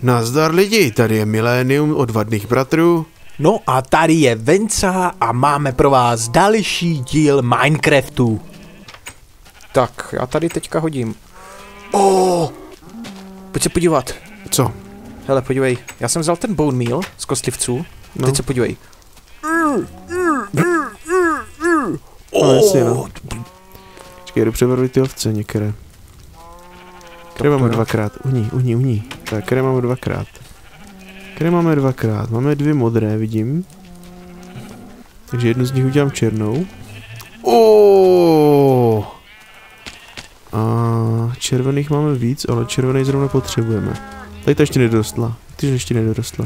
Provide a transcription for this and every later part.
Nazdar lidi, tady je Milénium od Vadných bratrů. No a tady je Venca a máme pro vás další díl Minecraftu. Tak, já tady teďka hodím. Pojď se podívat. Co? Hele, podívej, já jsem vzal ten bone meal z kostlivců. No. Teď se podívej. No, jasně, no. Počkej, jdu přebarvit ty ovce některé. Které máme dvakrát? Uhní. Tak, které máme dvakrát? Které máme dvakrát? Máme dvě modré, vidím. Takže jednu z nich udělám černou. A červených máme víc, ale červený zrovna potřebujeme. Tady ta ještě nedorostla. Ty ještě nedorostla.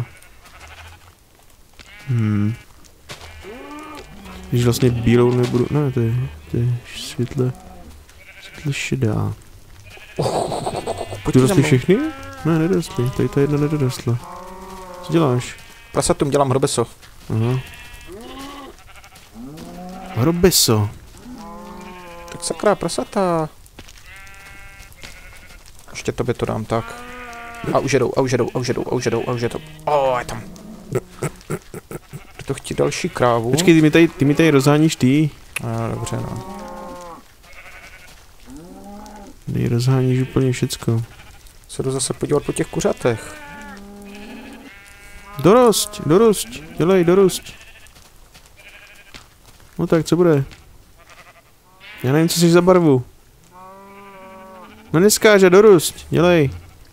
Když vlastně bílou nebudu... Ne, to je světle šedá. Dorostly všechny? Ne, nedorostly. Tady ta jedna nedorostla. Co děláš? Prasatům dělám hrobeso. Aha. Hrobeso. Tak sakra, prasata. Ještě tobě to dám tak. A už jedou. Je tam. To chtít další krávu. Počkej, ty mi tady rozháníš ty. Dobře, no. Ty rozháníš úplně všecko. Se jdu zase podívat po těch kuřatech. Dorost, dělej, dorost. No tak, co bude? Já nevím, co jsi za barvu. No neskáže, dorost, dělej.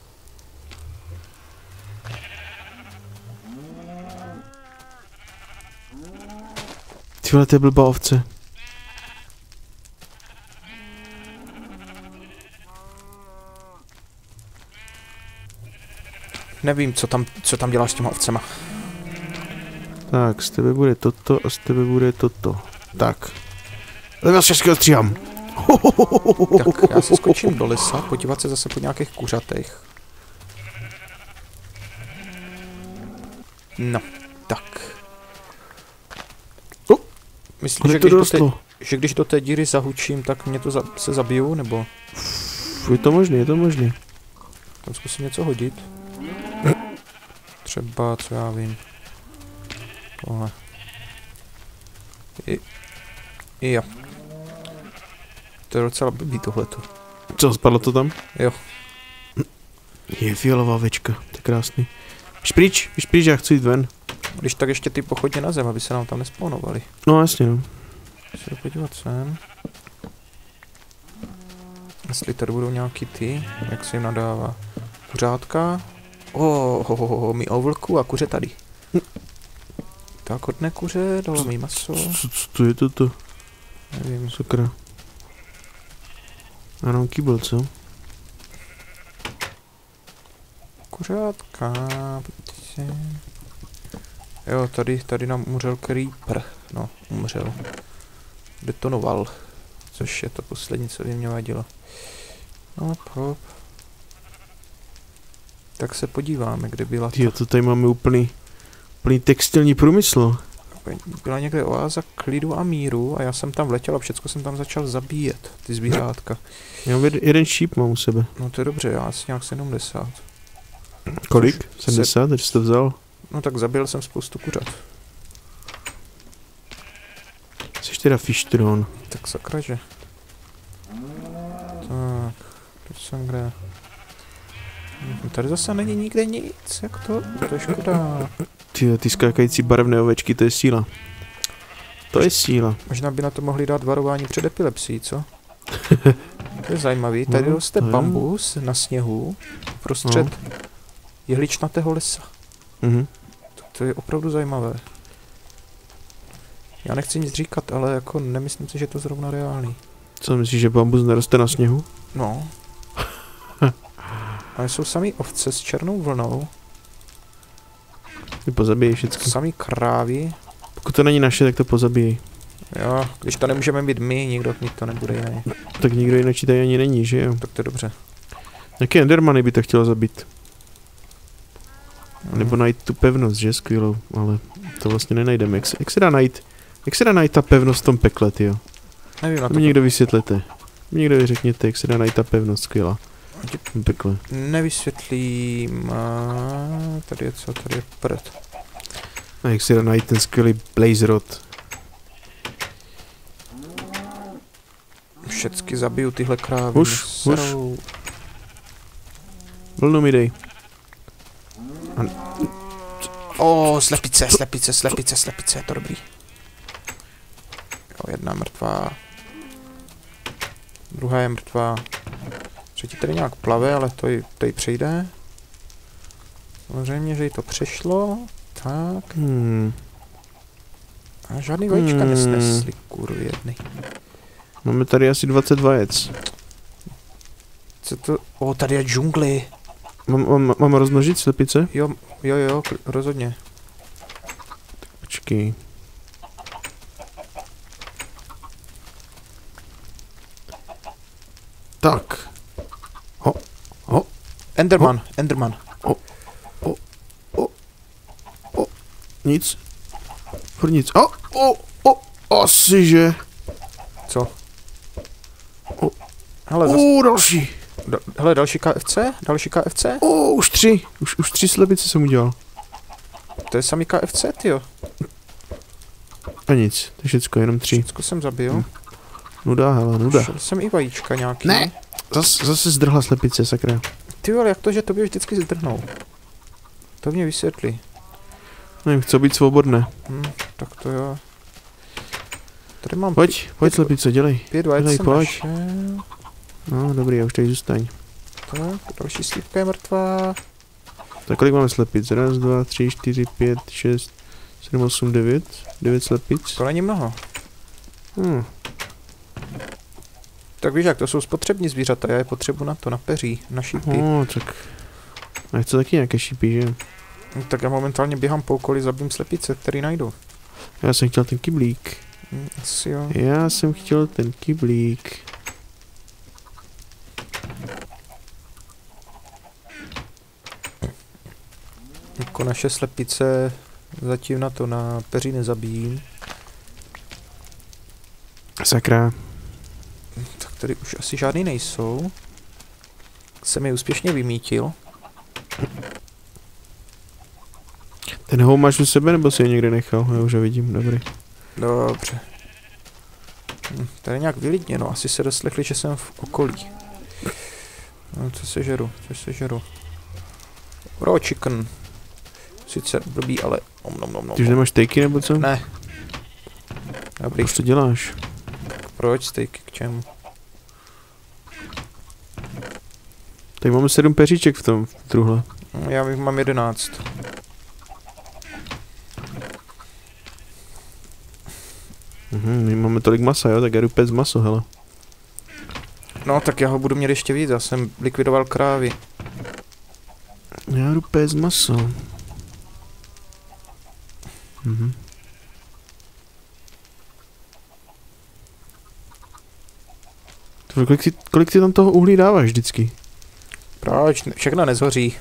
Ty vole, to je blbá ovce. Nevím, co tam děláš s těma ovcema. Tak, z tebe bude toto a z tebe bude toto. Tak. Ale vás všechno stříhám. Tak, já se skočím do lesa, podívat se zase po nějakých kuřatech. No, tak. Myslíš, že když do té díry zahučím, tak mě to se zabijou, nebo? Je to možné. Tam zkusím něco hodit. Třeba, co já vím. Tohle. Jo. To je docela blbý tohleto. Co, spadlo to tam? Jo. Je fialová večka, to je krásný. Víš pryč, já chci jít ven. Když tak ještě ty pochodně na zem, aby se nám tam nespawnovali. No jasně, no. Se jdu podívat sem. Jestli tady budou nějaký ty, jak se jim nadává. Kuřátka. Mi ovlku a kuře tady. Tak hodné kuře, dalo mi maso. Co to je toto? Nevím. Sakra. Ano, kýbl, co? Kuřátka, jo, tady nám umřel creeper. No, umřel. Detonoval. Což je to poslední, co by mě vadilo. Hop. Tak se podíváme, kde byla ta... To tady máme úplný textilní průmysl. Byla někde oáza klidu a míru a já jsem tam vletěl a všecko jsem tam začal zabíjet, ty zvířátka. Já mám jeden šíp mám u sebe. No to je dobře, já asi nějak 70. Kolik? 70? Takže jsi to vzal? No tak zabil jsem spoustu kuřat. Jsi teda fishtron. Tak sakra, že. Tak, teď jsem kde? Tady zase není nikde nic, jak to? To je škoda. Ty skákající barevné ovečky, to je síla. To je síla. Možná by na to mohli dát varování před epilepsií, co? To je zajímavý, tady roste bambus na sněhu prostřed jehličnatého lesa. To je opravdu zajímavé. Já nechci nic říkat, ale jako nemyslím si, že je to zrovna reálný. Co myslíš, že bambus neroste na sněhu? No. Ale jsou samý ovce s černou vlnou. Ty pozabíjí všechno. Samý krávy. Pokud to není naše, tak to pozabíjí. Jo, když to nemůžeme být my, nikdo to nebude jiný. Tak nikdo jiný tady ani není, že jo? Tak to je dobře. Jaký endermany by to chtělo zabít? Nebo najít tu pevnost, že? Skvělou, ale to vlastně nenajdeme. Jak se dá najít ta pevnost v tom pekle, tyjo? Nevím na to. Mi někdo vysvětlete. Mi někdo řekněte, jak se dá najít ta pevnost skvělá. Pekle. Nevysvětlím. Tady je co? Tady je prd. A jak si dá najít ten skvělý blaze rod? Všecky zabiju tyhle krávy. Už. Vlnu mi dej. Slepice, je to dobrý. Jo, jedna mrtvá. Druhá je mrtvá. Třetí tady nějak plave, ale to jí přejde. Samozřejmě, že jí to přešlo. Tak. A žádný vajíčka nesnesli, kurvy jedny. Máme tady asi 20 vajec. Co to? Tady je džungli. Mám rozmnožit slepice? Jo, rozhodně. Počkej. Tak. Enderman. Nic. Furt nic. Asi že. Co? Hele, další. Hele, další KFC? Už 3. Už 3 slepice jsem udělal. To je samý KFC, tyjo. A nic, to je všecko, jenom 3. Všecko jsem zabil. Nuda, hele, nuda. Šel jsem i vajíčka nějaký. Ne! Zase zdrhla slepice, sakra. Ty ale jak to, že tobě vždycky zdrhnou? To mě vysvětlí. Nevím, chci být svobodné. Tak to jo. Tady mám... Pojď slepice, dělej. 5 vajec jsem našel. No, dobrý, já už tady zůstaň. Tak, další slívka je mrtvá. Tak kolik máme slepic? 1, 2, 3, 4, 5, 6, 7, 8, 9. 9 slepic. To není mnoho. Tak víš jak, to jsou spotřební zvířata, já je potřebuji na peří, na šípy. Tak... A chci taky nějaké šípy, že? Tak já momentálně běhám po okolí, zabím slepice, který najdu. Já jsem chtěl ten kyblík. Asi jo. Já jsem chtěl ten kyblík. Jako naše slepice zatím na peří nezabíjím. Sakra. Tak tady už asi žádný nejsou. Jsem je úspěšně vymítil. Ten hou máš u sebe, nebo si je někde nechal? Já už ho vidím, dobrý. Dobře. Tady nějak vylidněno, asi se doslechli, že jsem v okolí. No, co se žeru. Raw chicken. Sice blbý, ale... Ty už nemáš stejky nebo co? Ne. Dobrý. Proč to děláš? Proč stejky, k čemu? Tady máme 7 peříček v tom truhle. Já mám 11. My máme tolik masa, jo? Tak já jdu pec maso, hele. No, tak já ho budu mít ještě víc, já jsem likvidoval krávy. Já jdu pec maso. Kolik ty tam toho uhlí dáváš vždycky? Proč? Všechno nezhoří.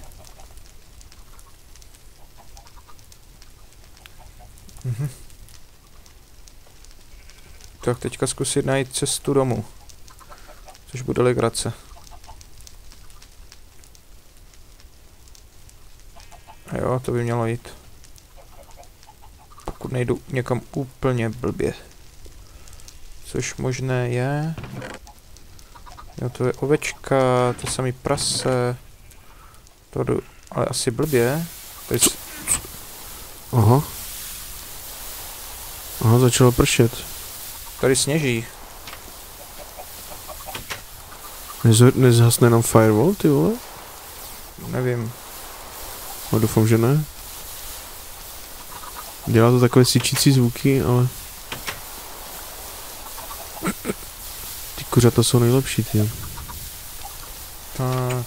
Tak teďka zkusit najít cestu domů. Což bude legrace. A jo, to by mělo jít. Pokud nejdu někam úplně blbě. Což možné je. Jo, to je ovečka, to samý prase. To jdu, ale asi blbě. Aha, začalo pršet. Tady sněží. Nezhasne nám firewall, ty vole? Nevím. No, doufám, že ne. Dělá to takové syčící zvuky, ale... Ty kuřata jsou nejlepší, ty. Tak.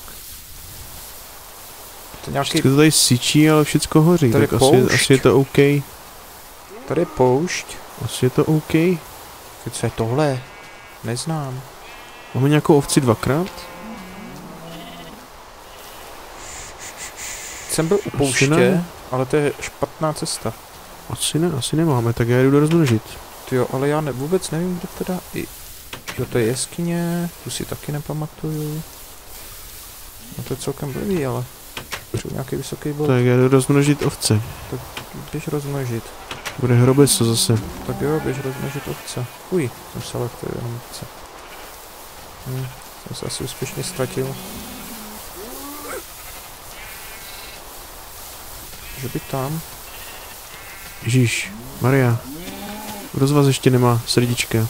To nějaký... Všechno to tady syčí, ale všecko hoří, tady tak asi je to OK. Tady je poušť. Asi je to OK. Co je tohle? Neznám. Máme nějakou ovci 2krát? Jsem byl u pouště, ale to je špatná cesta. Asi nemáme, tak já jdu do rozmnožit. Tyjo, ale já vůbec nevím, kde teda... Jo, to je jeskyně, tu si taky nepamatuju. No to je celkem blbý, ale třeba nějaký vysoký bod. Tak já jdu rozmnožit ovce. Tak běž rozmnožit. Bude hrobeso zase. Tak jo, běž rozmnožit ovce. Uj, jsem se ale to je jenom ovce. Jsem se asi úspěšně ztratil. Že by tam. Ježíš, Maria. Rozvaz ještě nemá srdíčka.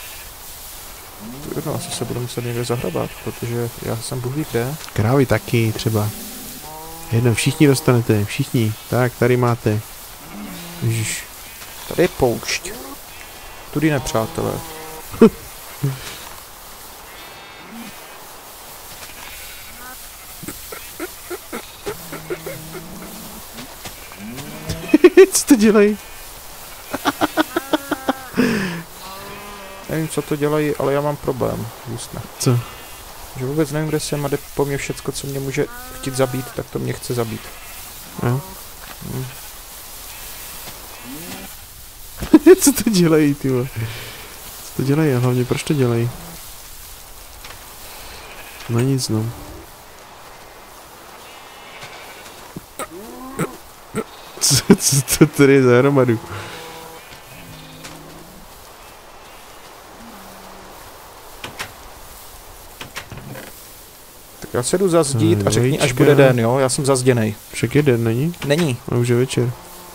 No, asi se budu muset někde zahrabat, protože já jsem Bůh ví kde. Krávy taky třeba. Jedno, všichni dostanete, všichni. Tak, tady máte. Ježíš. Tady je poušť. Tudy nepřátelé. Co to dělají? Nevím, co to dělají, ale já mám problém. Justne. Co? Že vůbec nevím, kde jsem a jde po mně všecko, co mě může chtít zabít, tak to mě chce zabít. Jo. Co to dělají, ty vole? Co to dělají a hlavně proč to dělají? No nic, no. Co to tady je za hromadu? Tak já se jdu zazdít a řekni, až bude den, jo? Já jsem zazděnej. Však je den, není? Není. A už je večer.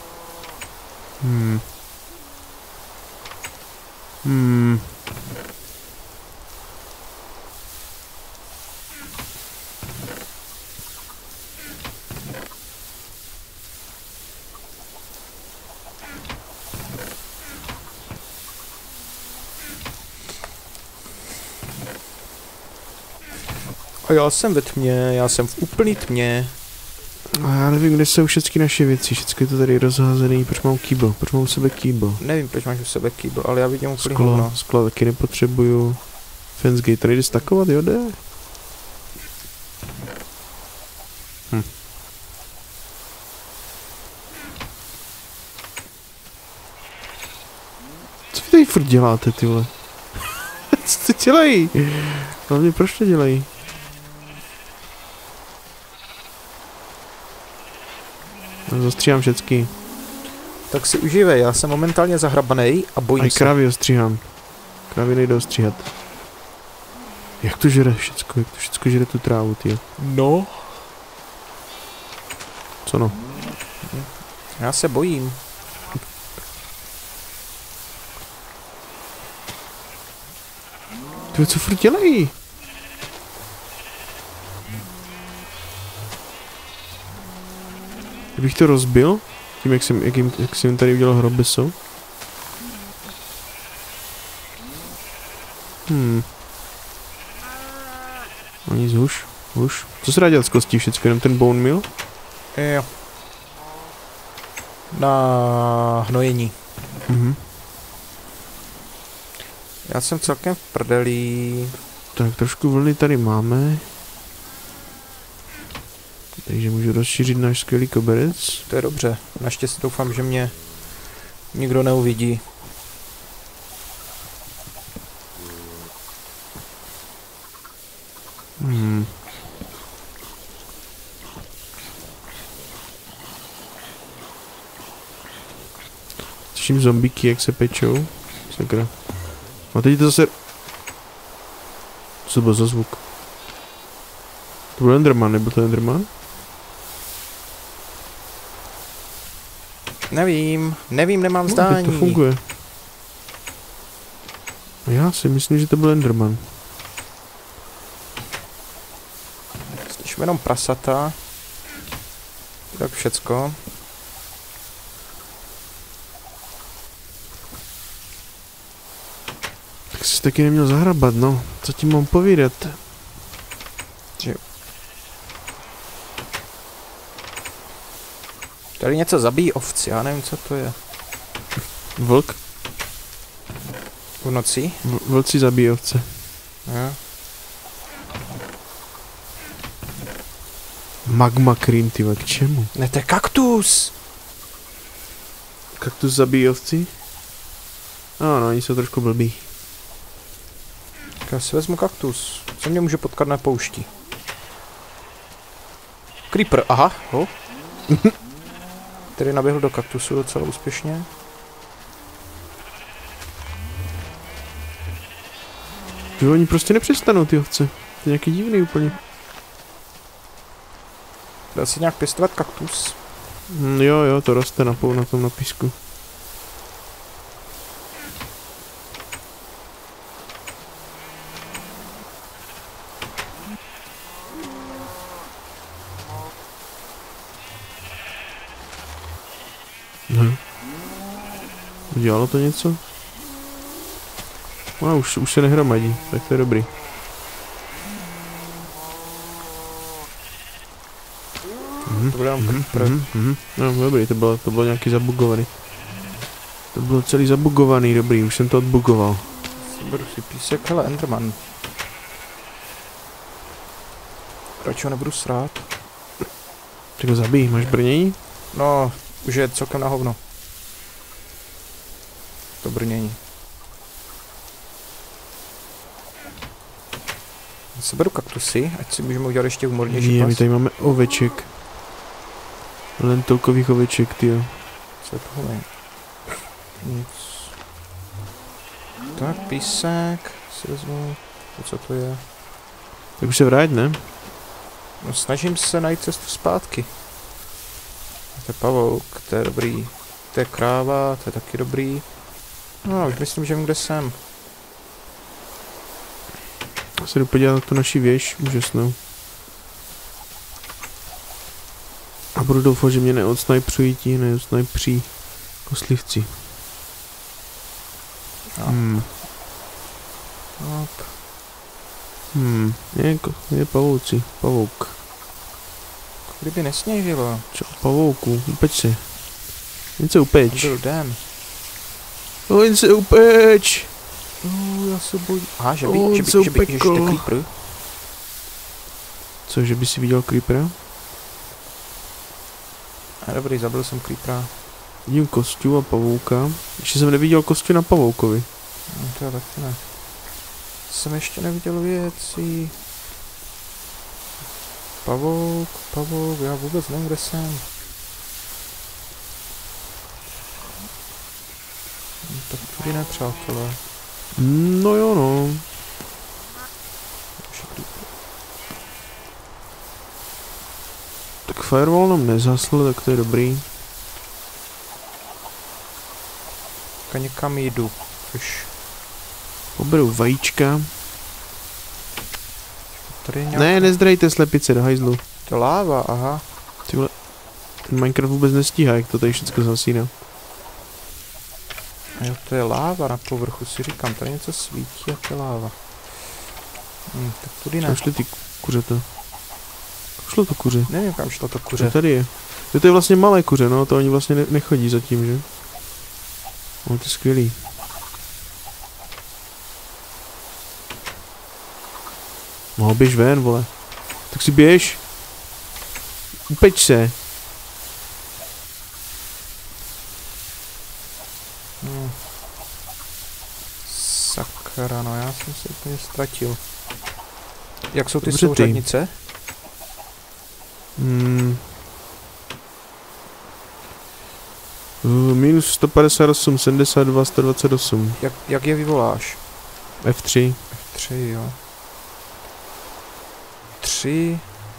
A já jsem ve tmě, já jsem v úplný tmě. A já nevím, kde jsou všechny naše věci, všechno je to tady rozházený, proč mám kýbl, proč mám u sebe kýbl. Nevím, proč máš u sebe kýbl, ale já vidím úplný Sklo, hovno. sklo taky nepotřebuju. Fansgate, tady jde stakovat, jo, jde? Co vy tady furt děláte, ty vole? Co to dělají? Hlavně proč to dělají? No, zastříhám všecky. Tak si užívej, já jsem momentálně zahrabanej a bojím se. A krávy ostříhám. Krávy nejde ostříhat. Jak to žere všecko, jak to všecko žere tu trávu, ty. No. Co no? Já se bojím. Ty co furt dělají? Kdybych to rozbil, tím jak jsem tady udělal hrobeso. A nic, huš. Co se dá dělat z kostí všechno, jenom ten bone meal? Jo. Na hnojení. Já jsem celkem v prdelí. Tak trošku vlny tady máme. Takže můžu rozšířit náš skvělý koberec. To je dobře. Naštěstí doufám, že mě nikdo neuvidí. Slyším zombíky, jak se pečou. Sakra. A teď to zase... Co to byl za zvuk? To byl Enderman, nebyl to Enderman? Nevím, nemám No, zdání. teď to funguje. A já si myslím, že to byl Enderman. Slyším jenom prasata. Tak všecko. Tak jsi taky neměl zahrabat, no. Co ti mám povídat? Že... Tady něco zabíjí ovci, já nevím, co to je. Vlk? V noci? Vlci zabíjí ovce. Jo. Magma cream, tyhle, k čemu? Ne, to je kaktus! Kaktus zabíjí ovci? Ano, oni jsou trošku blbí. Tak já si vezmu kaktus. Co mě může potkat na poušti? Creeper, aha, ho. Který naběhl do kaktusu docela úspěšně. Že oni prostě nepřestanou, ty ovce. To je nějaký divný úplně. Dá se nějak pěstovat kaktus? Jo, to roste na tom na písku. Udělalo to něco? No, už se nehromadí, tak to je dobrý. No, dobrý, to bylo nějaký zabugovaný. To bylo celý zabugovaný, dobrý, už jsem to odbugoval. Beru si písek, hele, Enderman. Radši ho nebudu srát. Tak ho zabij, máš brnění? No, už je celkem na hovno. To brnění. Seberu kaktusy, ať si můžeme udělat ještě humornější pas. My tady máme oveček. Lentilkových oveček, tyjo. Co je tohle? Nic. Tak, písek si vezmu. Co to je? Tak už se vrát, ne? No, snažím se najít cestu zpátky. To je pavouk, to je dobrý. To je kráva, to je taky dobrý. No, už myslím, že vím, kde jsem. Já se jdu podívat na tu naši věž, úžasnou. A budu doufat, že mě neodsnajpří koslivci. Je pavouk. Kdyby nesněžilo. Čo, pavouku, upeč se. Jen se upeč. Byl den. No, jen se upeč. Já se bojím. Aha, že by ještě creeper. Co, že by si viděl creepera? Dobrý, zabil jsem creepera. Vidím kostu a pavouka. Ještě jsem neviděl kostu na pavoukovi. No, to já taky ne. Jsem ještě neviděl věci. Pavouk, já vůbec nevím, kde jsem. No, tak tudy ne, přátelé. No jo, no. Tak firewall nám nezasl, tak to je dobrý. Tak někam jdu. Už. Poberu vajíčka. Tady je nějaká... Ne, nezdrajte slepice do hajzlu. To je láva, aha. Tyhle, ten Minecraft vůbec nestíhá, jak to tady všechno zasíná. Jo, to je láva na povrchu, si říkám, tady něco svítí a to je láva. Tak tudy ne. Kam šly ty kuřata? Kam šlo to kuře? Nevím, kam šlo to kuře. To tady je. Jo, to je vlastně malé kuře, no, to oni vlastně nechodí zatím, že? No, to je skvělý. No, běž ven, vole. Tak si běž. Upeč se. Sakra, no já jsem se úplně ztratil. Jak jsou ty souřadnice? Minus 158, 72, 128. Jak je vyvoláš? F3. F3, jo. 3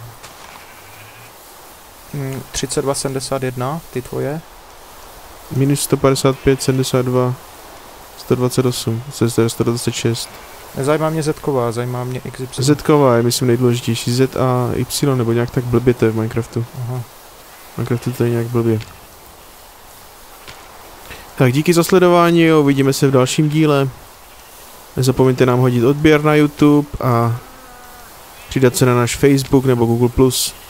32, 71, ty tvoje? Minus 155, 72, 128, 126. Nezajímá mě Zková, zajímá mě XY. Zková je, myslím, nejdůležitější. Z a Y, nebo nějak tak blbě to je v Minecraftu. Aha. V Minecraftu to je nějak blbě. Tak díky za sledování, jo, uvidíme se v dalším díle. Nezapomeňte nám hodit odběr na YouTube a přidat se na náš Facebook nebo Google+.